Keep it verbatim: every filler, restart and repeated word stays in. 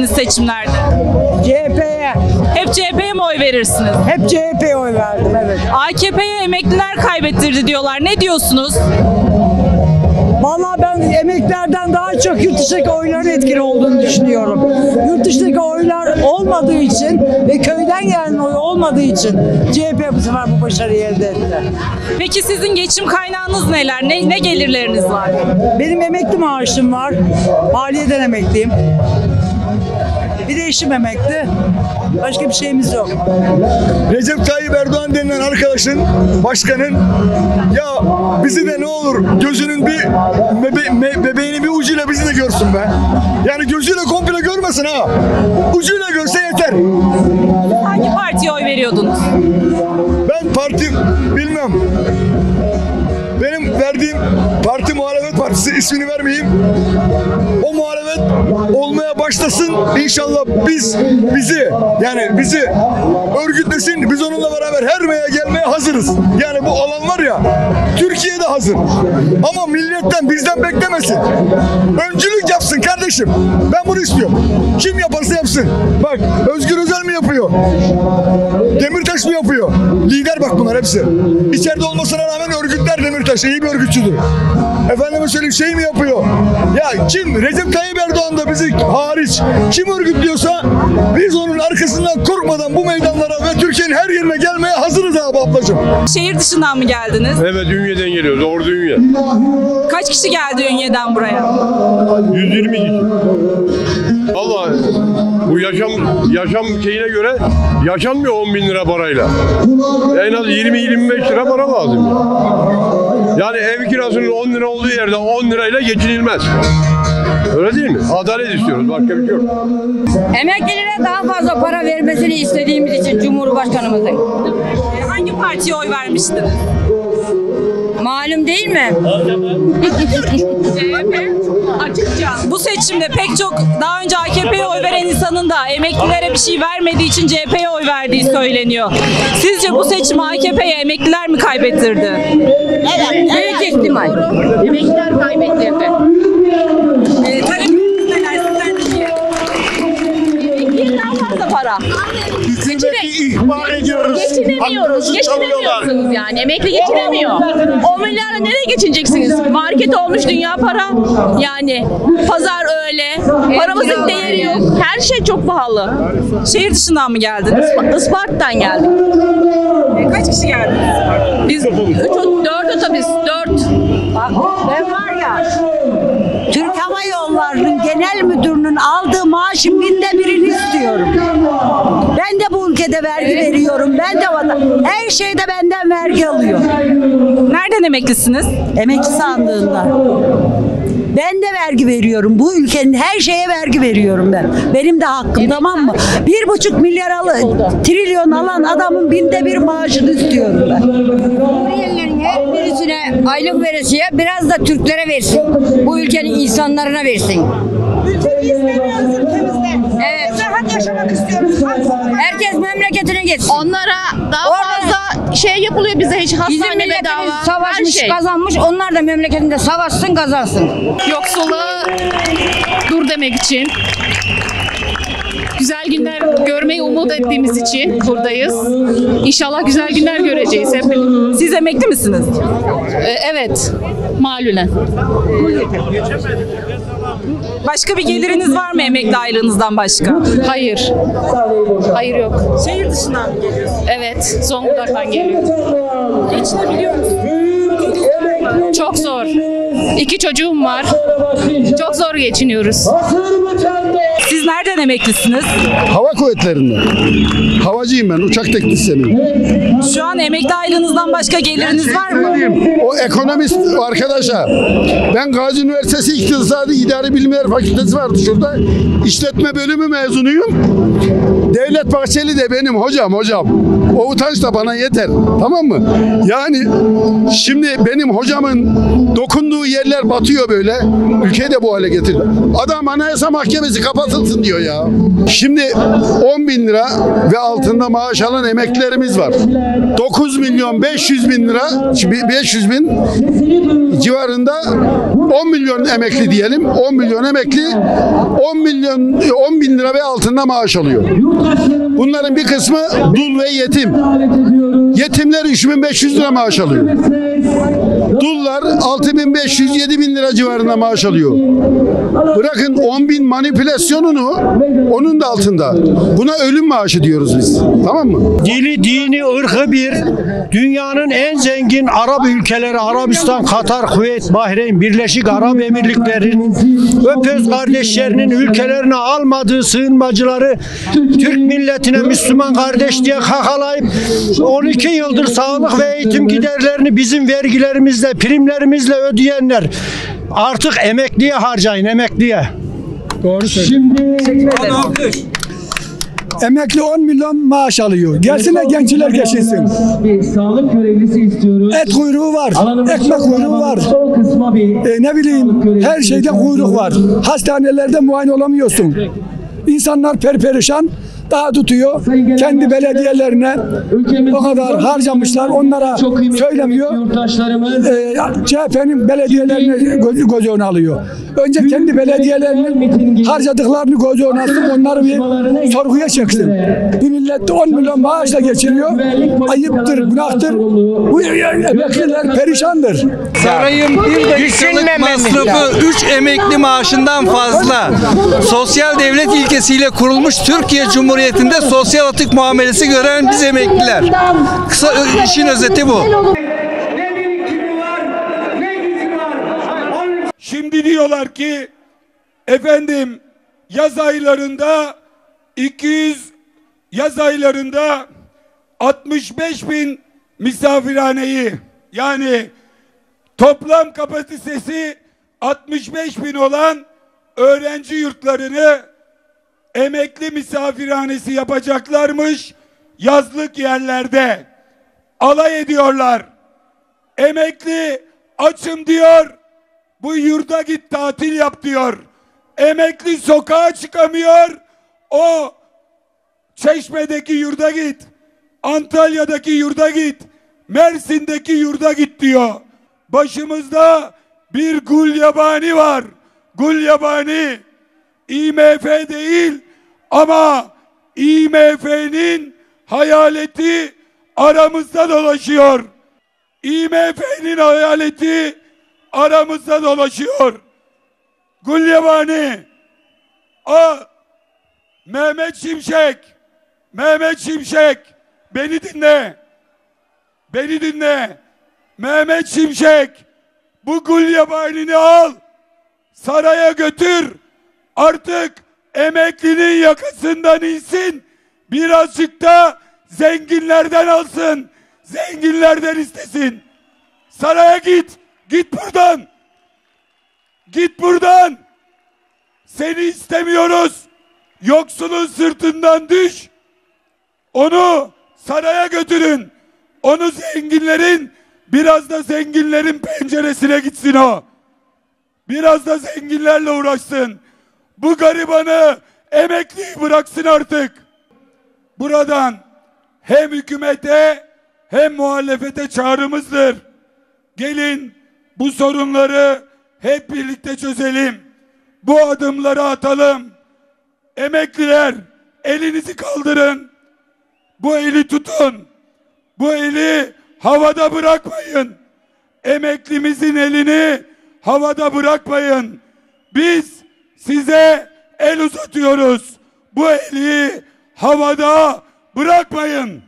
vereceksiniz seçimlerde? C H P'ye. Hep C H P'ye mi oy verirsiniz? Hep C H P'ye oy verdim, evet. A K P'ye emekliler kaybettirdi diyorlar. Ne diyorsunuz? Vallahi ben emeklerden daha çok yurt dışındaki oyların etkili olduğunu düşünüyorum. Yurt dışındaki oylar olmadığı için ve köyden gelen oy olmadığı için C H P bu sefer bu başarıyı elde etti. Peki sizin geçim kaynağınız neler? Ne, ne gelirleriniz var? Benim emekli maaşım var. Maliyeden emekliyim. Bir de eşim emekli. Başka bir şeyimiz yok. Recep Tayyip Erdoğan denilen arkadaşın, başkanın ya bizi de ne olur gözünün bir bebe, me, bebeğinin bir ucuyla bizi de görsün be. Yani gözüyle komple görmesin ha. Ucuyla görse yeter. Hangi partiye oy veriyordunuz? Ben parti bilmem. Benim verdiğim parti muhalefet partisi, ismini vermeyeyim. O muhalefet olmaya başlasın. İnşallah biz bizi yani bizi örgütlesin. Biz onunla beraber her meye gelmeye hazırız. Yani bu alan var ya Türkiye'de hazır. Ama milletten bizden beklemesin. Öncülük yapsın kardeşim. Ben bunu istiyorum. Kim yaparsa yapsın. Bak Özgür Özel mi yapıyor? Demirtaş mı yapıyor? Lider bak bunlar hepsi. İçeride olmasına rağmen örgütler Demirtaş. İyi bir örgütçüdür. Efendime söyleyeyim şey mi yapıyor? Ya kim? Recep Tayyip Erdoğan da bizi hariç kim örgütlüyorsa biz onun arkasından korkmadan bu meydanlara ve Türkiye'nin her yerine gelmeye hazırız abi ablacığım. Şehir dışından mı geldiniz? Evet, Ünye'den geliyoruz. Ordu Ünye. Kaç kişi geldi Ünye'den buraya? yüz yirmi kişi. Vallahi bu yaşam yaşam şeyine göre yaşanmıyor on bin lira parayla. En az yirmi yirmi beş lira para lazım. Yani ev kirasının on lira olduğu yerde on lirayla geçinilmez. Öyle değil mi? Adalet istiyoruz. Başka bir şey yok. Emeklilere daha fazla para vermesini istediğimiz için Cumhurbaşkanımızın. Hangi partiye oy vermiştiniz? Malum değil mi? C H P. Açıkça. Bu seçimde pek çok daha önce A K P'ye oy veren insanın da emeklilere bir şey vermediği için C H P'ye oy verdiği söyleniyor. Sizce bu seçimi A K P'ye emekliler mi kaybettirdi? Evet. Büyük ihtimal. Emekliler kaybettirdi. Ee, talepleriniz neler? Sizden dinleyelim. Emekliye daha fazla para. Hükümeti ihbar ediyoruz. Geçinemiyoruz. Geçinemiyorsunuz yani. Emekli geçinemiyor. on milyarla nereye geçineceksiniz? Market olmuş dünya para. Yani pazar öyle. Paramızın değeri yok. Her şey çok pahalı. Şehir dışından mı geldiniz? Isparta'dan geldik. Ee, kaç kişi geldiniz? Biz üç, dört otobüs. Dört. Ben var ya Türk Hava Yolları'nın genel müdürünün aldığı maaşın binde birini istiyorum. Ben de bu ülkede vergi veriyorum. Ben de vatan. Her şeyde benden vergi alıyor. Nereden emeklisiniz? Emekli sandığından. Ben de vergi veriyorum. Bu ülkenin her şeye vergi veriyorum ben. Benim de hakkım, tamam mı? Bir buçuk milyar al, trilyon alan adamın binde bir maaşını istiyorum ben. Suriyelilerin her birisine aylık veresiye biraz da Türklere versin. Bu ülkenin insanlarına versin. Ülkeyi istemiyoruz ülkemizde. Evet. Rahat yaşamak istiyoruz. Herkes memleketine gitsin. Onlara daha Orada- fazla şey yapılıyor bize hiç Bizim hastane milletimiz bedava. Her savaşmış, şey. kazanmış. Onlar da memleketinde savaşsın, kazansın. Yoksulluğa dur demek için, güzel günler görmeyi umut ettiğimiz için buradayız. İnşallah güzel günler göreceğiz hep birlikte. Siz emekli misiniz? Ee, Evet, malulen. Başka bir geliriniz var mı emekli aylığınızdan başka? Hayır. Hayır yok. Şehir dışından mı geliyorsunuz? Evet, Zonguldak'tan geliyor. Geçinebiliyor musunuz? Çok zor. İki çocuğum var. Çok zor geçiniyoruz. Siz nereden emeklisiniz? Hava kuvvetlerinden. Havacıyım ben, uçak teknisyeniyim. Şu an emekli aylığınızdan başka geliriniz var mı? O ekonomist arkadaşa, ben Gazi Üniversitesi İktisadi İdari Bilimler Fakültesi vardı şurada. İşletme bölümü mezunuyum. Devlet Bahçeli de benim hocam hocam. O utanç da bana yeter. Tamam mı? Yani şimdi benim hocamın dokunduğu yerler batıyor böyle. Ülkeyi de bu hale getirdi. Adam Anayasa Mahkemesi kapatılsın diyor ya. Şimdi on bin lira ve altında maaş alan emeklilerimiz var. dokuz milyon beş yüz bin lira, beş yüz bin civarında on milyon emekli diyelim. on milyon emekli on milyon on bin lira ve altında maaş alıyor. Bunların bir kısmı dul ve yetim. Yetimler üç bin beş yüz lira maaş alıyor. Dullar altı bin beş yüz yedi bin lira civarında maaş alıyor. Bırakın on bin manipülasyonunu onun da altında. Buna ölüm maaşı diyoruz biz. Tamam mı? Dili, dini, ırkı bir. Dünyanın en zengin Arap ülkeleri Arabistan, Katar, Kuveyt, Bahreyn, Birleşik Arap Emirlikleri'nin öpöz kardeşlerinin ülkelerine almadığı sığınmacıları Türk milletine Müslüman kardeş diye kakalayıp on iki yıldır sağlık ve eğitim giderlerini bizim vergilerimizle, primlerimizle ödeyenler artık emekliye harcayın, emekliye. Doğru söylüyorsun. Emekli on milyon maaş alıyor. Gelsene gençler geçinsin. Sağlık görevlisi istiyoruz. Et kuyruğu var, ekmek kuyruğu var. E, ne bileyim her şeyde kuyruk var. Hastanelerde muayene olamıyorsun. İnsanlar perperişan. Daha tutuyor. Kendi belediyelerine o kadar harcamışlar. Onlara söylemiyor. Ee, C H P'nin belediyelerine göz, göz önüne alıyor. Önce kendi belediyelerinin harcadıklarını göz önüne alsın. Onları bir sorguya çeksin. Bu millet on milyon maaşla geçiriyor. Ayıptır, günahtır. Bu emekliler perişandır. Sarayın bir dakikalık masrafı üç emekli maaşından fazla. Sosyal devlet ilkesiyle kurulmuş Türkiye Cumhuriyeti Cumhuriyetinde sosyal atık muamelesi gören biz emekliler. Kısa işin özeti bu. Şimdi diyorlar ki efendim yaz aylarında iki yüz yaz aylarında altmış beş bin misafirhaneyi yani toplam kapasitesi altmış beş bin olan öğrenci yurtlarını emekli misafirhanesi yapacaklarmış yazlık yerlerde. Alay ediyorlar. Emekli açım diyor. Bu yurda git tatil yap diyor. Emekli sokağa çıkamıyor. O Çeşme'deki yurda git. Antalya'daki yurda git. Mersin'deki yurda git diyor. Başımızda bir gulyabani var. Gulyabani. İ M F değil ama İ M F'nin hayaleti aramızda dolaşıyor. İ M F'nin hayaleti aramızda dolaşıyor. Gulyabani, a Mehmet Şimşek, Mehmet Şimşek, beni dinle, beni dinle. Mehmet Şimşek, bu Gulyabani'ni al, saraya götür. Artık emeklinin yakasından insin, birazcık da zenginlerden alsın, zenginlerden istesin. Saraya git, git buradan, git buradan. Seni istemiyoruz, yoksulun sırtından düş, onu saraya götürün, onu zenginlerin, biraz da zenginlerin penceresine gitsin o. Biraz da zenginlerle uğraşsın. Bu garibanı, emekliyi bıraksın artık. Buradan hem hükümete hem muhalefete çağrımızdır. Gelin bu sorunları hep birlikte çözelim. Bu adımları atalım. Emekliler, elinizi kaldırın. Bu eli tutun. Bu eli havada bırakmayın. Emeklimizin elini havada bırakmayın. Biz size el uzatıyoruz. Bu eli havada bırakmayın.